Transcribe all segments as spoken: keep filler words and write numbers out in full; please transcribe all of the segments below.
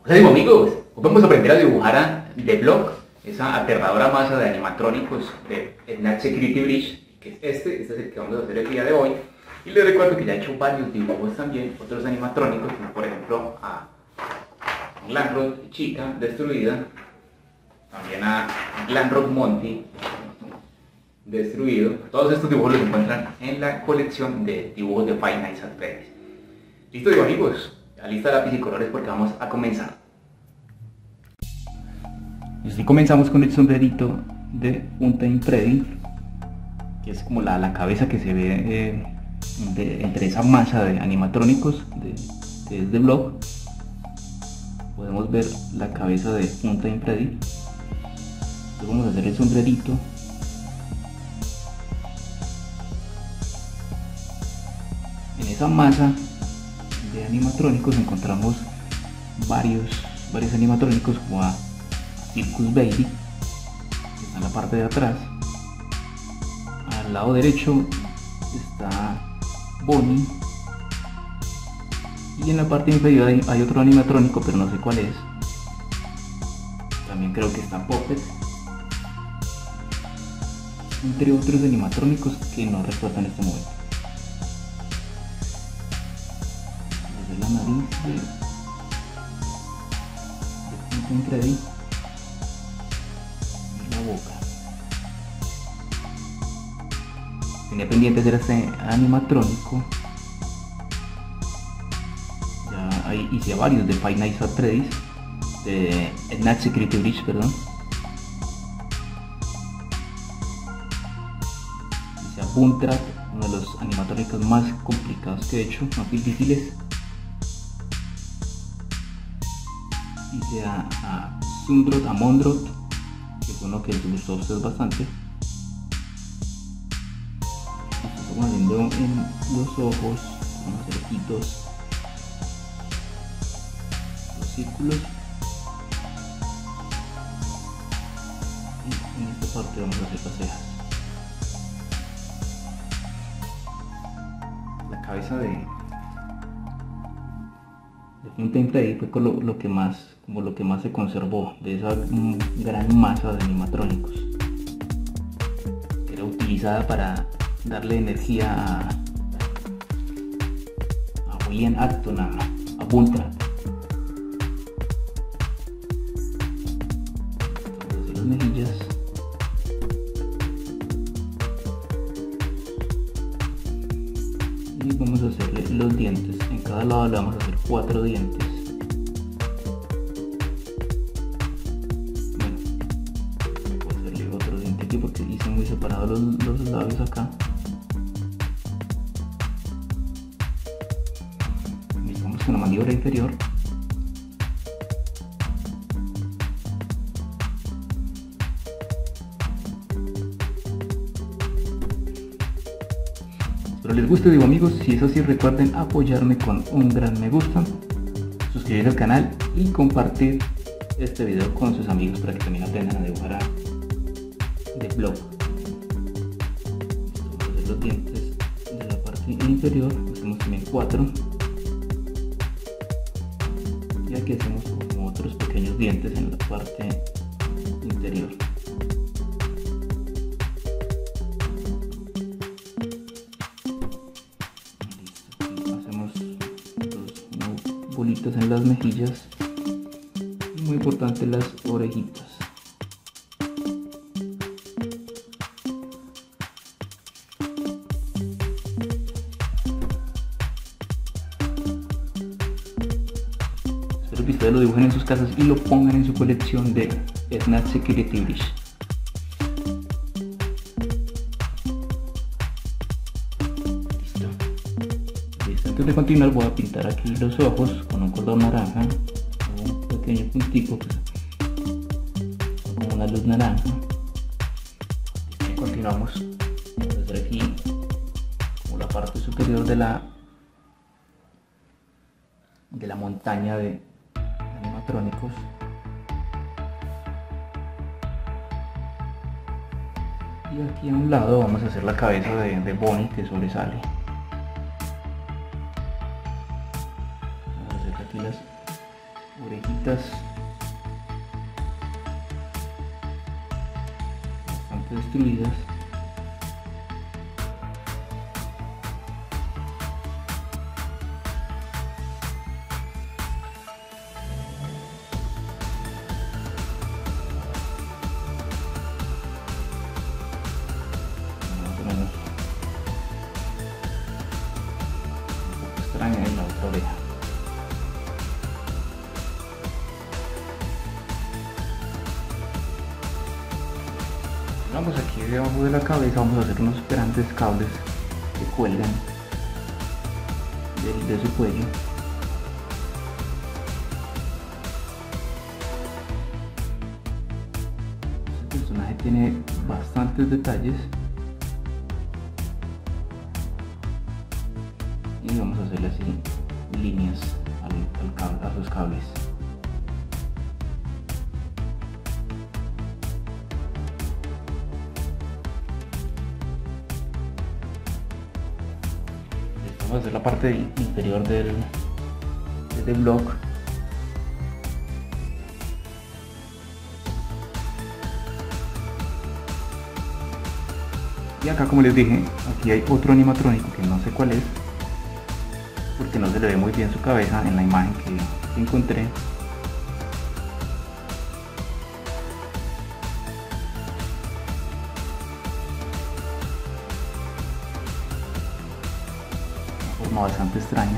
Hola amigos, hoy vamos a aprender a dibujar a The Block, esa aterradora masa de animatrónicos de Snatch Security Bridge, que es este, este es el que vamos a hacer el día de hoy. Y les recuerdo que ya he hecho varios dibujos también, otros animatrónicos, como por ejemplo a Glamrock Chica destruida, también a Glamrock Monty destruido. Todos estos dibujos los encuentran en la colección de dibujos de Five Nights at Freddy's. Listo, digo amigos, ya lista lápiz y colores porque vamos a comenzar. Y así comenzamos con el sombrerito de Funtime Freddy, que es como la, la cabeza que se ve eh, de, entre esa masa de animatrónicos de, de The Block. Podemos ver la cabeza de Funtime Freddy. Entonces vamos a hacer el sombrerito. En esa masa de animatrónicos encontramos varios, varios animatrónicos como a Circus Baby, que está en la parte de atrás. Al lado derecho está Bonnie y en la parte inferior hay, hay otro animatrónico, pero no sé cuál es. También creo que está Puppet, entre otros animatrónicos que no recuerdo en este momento. Desde la nariz de, de Funtime Freddy y la boca. Tenía pendiente hacer este animatrónico. Ya ahí hice varios de Five Nights at Freddy's, de Snatch Security Bridge, perdón. Hice a Boomtrap, uno de los animatrónicos más complicados que he hecho, más difíciles. Hice a, a Zundrot, a Mondrot, que fue uno que les gustó a ustedes bastante. Estamos haciendo en los ojos, vamos a hacer ojitos, los círculos, y en esta parte vamos a hacer las cejas. La cabeza de, de Funtime Freddy fue con lo, lo que más, como lo que más se conservó de esa mm, gran masa de animatrónicos, que era utilizada para darle energía a, a William Afton, a, a Boomtrap. Vamos a hacer las mejillas. Y vamos a hacerle los dientes. En cada lado le vamos a hacer cuatro dientes. Bueno, voy a hacerle otro diente aquí porque hice muy separados los, los labios acá. Con la mandíbula inferior. Espero les guste, digo amigos. Si es así, recuerden apoyarme con un gran me gusta, suscribirse al canal y compartir este video con sus amigos para que también aprendan a dibujar a The Block. Vamos a hacer los dientes de la parte inferior. Hacemos también cuatro. Y aquí hacemos como otros pequeños dientes en la parte interior. Listo. Hacemos dos bolitas en las mejillas y muy importante las orejitas. Espero que ustedes lo dibujen en sus casas y lo pongan en su colección de Snatch Security Bridge. Listo. Listo. Antes de continuar voy a pintar aquí los ojos con un color naranja, un pequeño puntico, como una luz naranja. Y continuamos. Vamos a hacer aquí como la parte superior de la de la montaña de animatrónicos. Y aquí a un lado vamos a hacer la cabeza de, de Bonnie que sobresale. Vamos a hacer aquí las orejitas bastante destruidas. Extraña en la otra oreja. Vamos aquí debajo de la cabeza, vamos a hacer unos grandes cables que cuelgan de, de su cuello. Este personaje tiene bastantes detalles. Y vamos a hacerle así líneas al, al cable, a sus cables. Esta va a ser la parte inferior del, del block. Y acá, como les dije, aquí hay otro animatrónico que no sé cuál es, porque no se le ve muy bien su cabeza en la imagen que encontré. Una forma bastante extraña.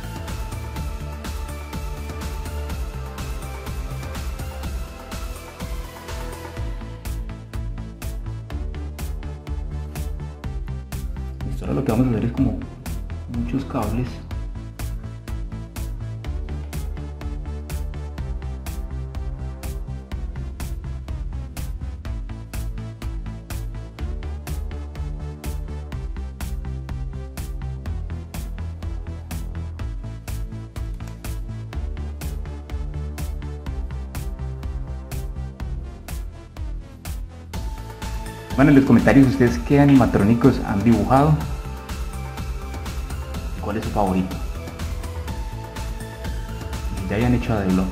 Esto ahora lo que vamos a hacer es como muchos cables. Bueno, en los comentarios ustedes qué animatrónicos han dibujado, cuál es su favorito, y ya hayan hecho a The Block.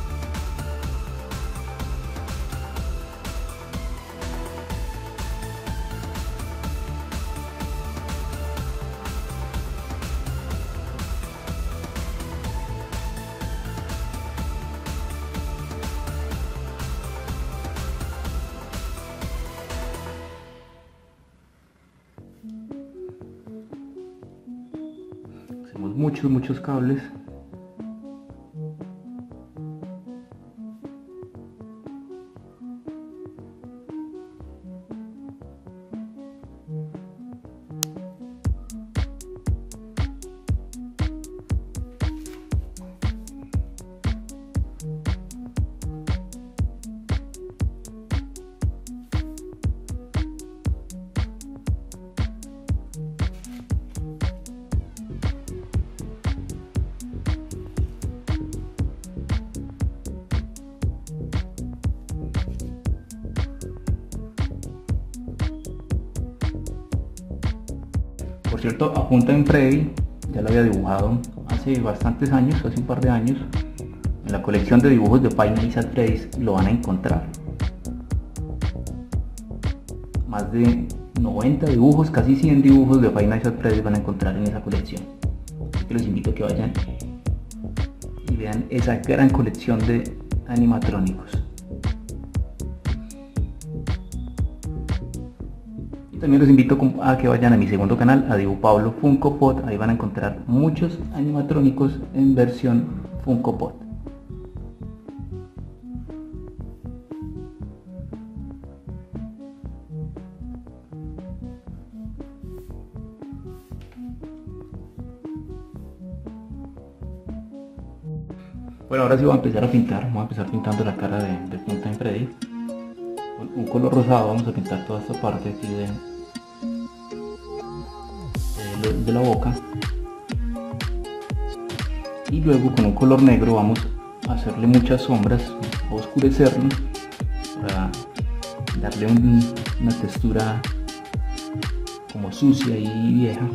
Hacemos muchos, muchos cables. Por cierto, a Punta en Freddy ya lo había dibujado hace bastantes años, hace un par de años. En la colección de dibujos de Five Nights at Freddy's lo van a encontrar. Más de noventa dibujos, casi cien dibujos de Five Nights at Freddy's van a encontrar en esa colección. Así que los invito a que vayan y vean esa gran colección de animatrónicos. También los invito a que vayan a mi segundo canal, a Dibu Pablo Funko Pop. Ahí van a encontrar muchos animatrónicos en versión Funko Pop. Bueno, ahora sí voy a empezar a pintar. Voy a empezar pintando la cara de, de Punta en Freddy. Con un color rosado vamos a pintar toda esta parte aquí de, de, de la boca. Y luego con un color negro vamos a hacerle muchas sombras, a oscurecerlo para darle un, una textura como sucia y vieja.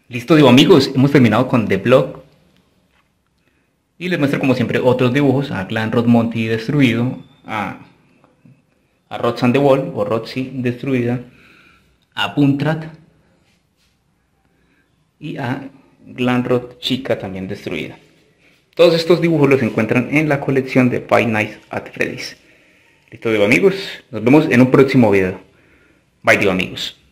Listo, digo amigos, hemos terminado con The Block. Y les muestro como siempre otros dibujos, a Clan Rod Monty destruido, a, a Roxanne the Wall o Roxy destruida, a Puntrat y a Glamrock Chica también destruida. Todos estos dibujos los encuentran en la colección de Five Nights at Freddy's. Listo, digo amigos, nos vemos en un próximo video. Bye, digo amigos.